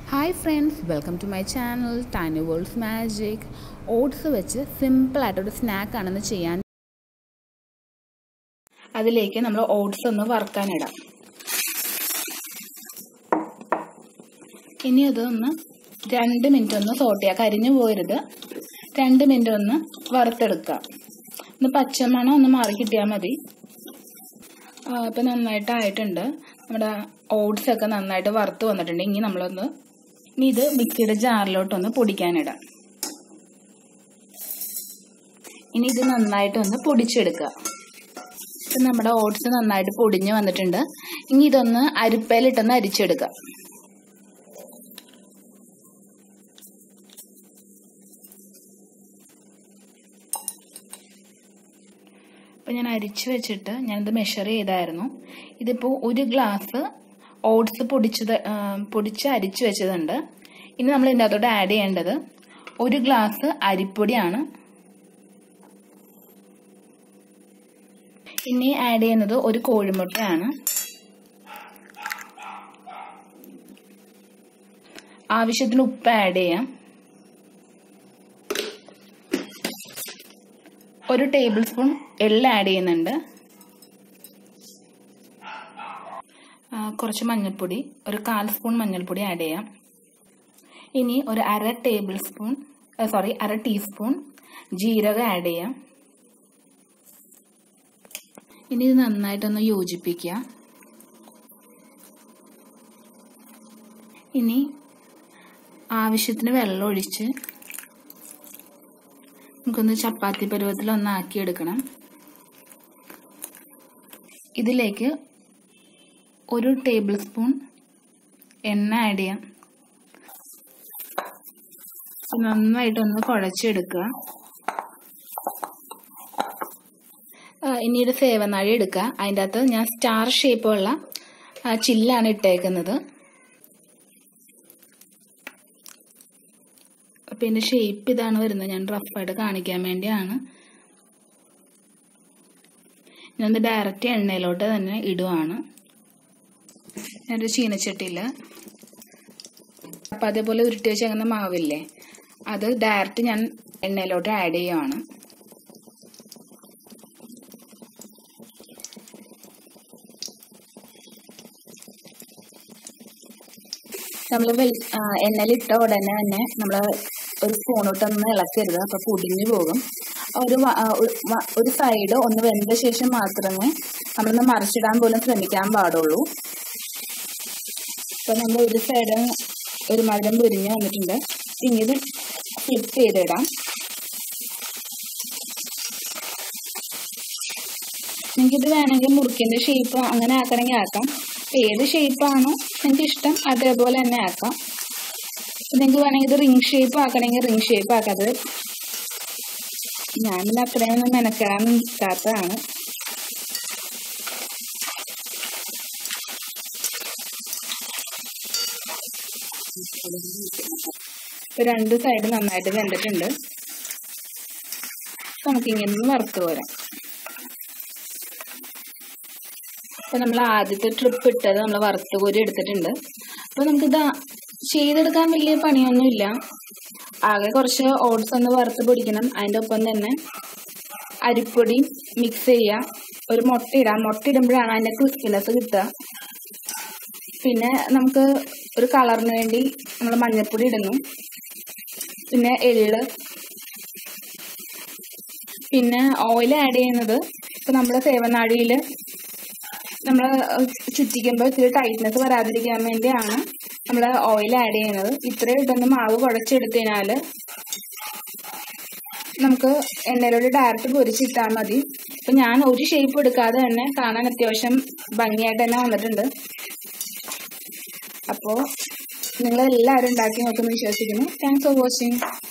Hi friends, welcome to my channel Tiny World's Magic. Oats വെച്ച് simple ആയിട്ടൊരു snack ആണെന്ന് ചെയ്യാൻ. അതിലേക്ക് നമ്മൾ ഓട്സ് ഒന്ന് വറുക്കാൻ ഇടാം. ഇനി അതൊന്ന് 2 മിനിറ്റ് ഒന്ന് സോട്ട് ചെയ്യാം. കരിഞ്ഞു പോകരുത്. 2 മിനിറ്റ് ഒന്ന് വറുത്തെടുക്കാം. ഒന്ന് പച്ചമണം ഒന്ന് മാറി കിട്ടിയാൽ മതി. ഇപ്പം നന്നായിട്ട് ആയിട്ടുണ്ട്. നമ്മുടെ ഓട്സ് ഒക്കെ നന്നായിട്ട് വറുത്ത് വന്നിട്ടുണ്ട്. ഇനി ഇത് മിക്സിയുടെ ജാറിലോട്ടൊന്ന് പൊടിക്കാനിടാം. ഇനി ഇത് നന്നായിട്ടൊന്ന് പൊടിച്ചെടുക്കുക. ഇപ്പം നമ്മുടെ ഓട്സ് നന്നായിട്ട് പൊടിഞ്ഞ് വന്നിട്ടുണ്ട്. ഇനി ഇതൊന്ന് അരിപ്പയിലിട്ടൊന്ന് അരിച്ചെടുക്കുക. അപ്പം ഞാൻ അരിച്ചു വെച്ചിട്ട് ഞാനിത് മെഷർ ചെയ്തായിരുന്നു. ഇതിപ്പോൾ 1 ഗ്ലാസ് ഓട്സ് പൊടിച്ച് അരിച്ചു വെച്ചതുണ്ട്. ഇനി നമ്മൾ ഇതിൻ്റെ അകത്തോട്ട് ആഡ് ചെയ്യേണ്ടത് 1 ഗ്ലാസ് അരിപ്പൊടിയാണ്. ഇനി ആഡ് ചെയ്യുന്നത് 1 കോഴിമുട്ടയാണ്. ആവശ്യത്തിന് ഉപ്പ് ആഡ് ചെയ്യാം. 1 ടേബിൾ സ്പൂൺ എള്ള് ആഡ് ചെയ്യുന്നുണ്ട്. കുറച്ച് മഞ്ഞൾപ്പൊടി, 1/4 സ്പൂൺ മഞ്ഞൾപ്പൊടി ആഡ് ചെയ്യാം. ഇനി ഒരു അര ടീസ്പൂൺ ജീരകം ആഡ് ചെയ്യാം. ഇനി ഇത് നന്നായിട്ടൊന്ന് യോജിപ്പിക്കുക. ഇനി ആവശ്യത്തിന് വെള്ളം ഒഴിച്ച് നമുക്കൊന്ന് ചപ്പാത്തി പരുവത്തിൽ ആക്കിയെടുക്കണം. ഇതിലേക്ക് 1 ടേബിൾ സ്പൂൺ എണ്ണ ആഡ് ചെയ്യാം. നന്നായിട്ടൊന്ന് കുഴച്ചെടുക്കുക. ഇനി ഒരു സേവനാഴി എടുക്കുക. അതിൻ്റെ അകത്ത് ഞാൻ സ്റ്റാർ ഷേപ്പുള്ള ചില്ലാണ് ഇട്ടേക്കുന്നത്. അപ്പം ഇതിൻ്റെ ഷേപ്പ് ഇതാണ് വരുന്നത്. ഞാൻ റഫായിട്ട് കാണിക്കാൻ വേണ്ടിയാണ്. ഞാനത് ഡയറക്റ്റ് എണ്ണയിലോട്ട് തന്നെ ഇടുവാണ്. ഞാനൊരു ചീനച്ചട്ടിയിൽ അപ്പം അതേപോലെ ഉരുട്ടി വെച്ച് അങ്ങനെ മാവില്ലേ, അത് ഡയറക്റ്റ് ഞാൻ എണ്ണയിലോട്ട് ആഡ് ചെയ്യുവാണ്. നമ്മൾ എണ്ണയിലിട്ട ഉടനെ തന്നെ നമ്മൾ ഒരു സ്പൂണിട്ടൊന്ന് ഇളക്കരുത്. അപ്പോൾ പൊടിഞ്ഞു പോകും. ഒരു സൈഡ് ഒന്ന് വെന്ത ശേഷം മാത്രമേ നമ്മളൊന്ന് മറിച്ചിടാൻ പോലും ശ്രമിക്കാൻ പാടുള്ളൂ. അപ്പോൾ നമ്മൾ ഒരു സൈഡ് ഒരുമാതിരി പൊരിഞ്ഞ് വന്നിട്ടുണ്ട്. ഇനി ഇത് ഫ്ലിപ്പ് ചെയ്തിടാം. നിങ്ങൾക്കിത് വേണമെങ്കിൽ മുറുക്കിൻ്റെ ഷേപ്പ് അങ്ങനെ ആക്കണമെങ്കിൽ ആക്കാം. ഏത് ഷേപ്പാണോ നിങ്ങൾക്ക് ഇഷ്ടം അതേപോലെ തന്നെ ആക്കാം. നിങ്ങൾക്ക് വേണമെങ്കിൽ ഇത് റിംഗ് ഷേപ്പ് ആക്കണമെങ്കിൽ റിംഗ് ഷേപ്പ് ആക്കാത്തത്. ഞാനിത് അത്രയൊന്നും മെനക്കെടാൻ നിൽക്കാത്തതാണ്. ഇപ്പൊ 2 സൈഡ് നന്നായിട്ട് വെന്തിട്ടുണ്ട്. നമുക്കിങ്ങനെ വറുത്ത് പോരാം. അപ്പൊ നമ്മൾ ആദ്യത്തെ ട്രിപ്പ് ഇട്ടത് നമ്മൾ വറുത്ത് കോരി എടുത്തിട്ടുണ്ട്. അപ്പൊ നമുക്കിത് ചെയ്തെടുക്കാൻ വലിയ പണിയൊന്നുമില്ല. ആകെ കുറച്ച് ഓട്സ് ഒന്ന് വറുത്ത് പൊടിക്കണം. അതിൻ്റെ ഒപ്പം തന്നെ അരിപ്പൊടി മിക്സ് ചെയ്യുക. ഒരു മുട്ട ഇടാം. മുട്ട ഇടുമ്പോഴാണ് അതിൻ്റെ ക്രിസ്പിനെസ് കിട്ടുക. പിന്നെ നമുക്ക് ഒരു കളറിന് വേണ്ടി നമ്മൾ മഞ്ഞൾപ്പൊടി ഇടുന്നു. പിന്നെ എള്ള്, പിന്നെ ഓയിൽ ആഡ് ചെയ്യുന്നത് ഇപ്പം നമ്മുടെ സേവനാഴിയിൽ നമ്മൾ ചുറ്റിക്കുമ്പോൾ ഇത്തിരി ടൈറ്റ്നെസ് വരാതിരിക്കാൻ വേണ്ടിയാണ് നമ്മൾ ഓയിൽ ആഡ് ചെയ്യുന്നത്. ഇത്രയും ഇട്ടൊന്ന് മാവ് കുഴച്ചെടുത്തതിനാൽ നമുക്ക് എണ്ണയിലോട്ട് ഡയറക്റ്റ് പൊരിച്ചിട്ടാൽ മതി. ഇപ്പം ഞാൻ ഒരു ഷേപ്പ് എടുക്കാതെ തന്നെ കാണാൻ അത്യാവശ്യം ഭംഗിയായിട്ട് തന്നെ വന്നിട്ടുണ്ട്. അപ്പോൾ നിങ്ങളെല്ലാവരും ഉണ്ടാക്കി നോക്കുമെന്ന് വിശ്വസിക്കുന്നു. Thanks for watching.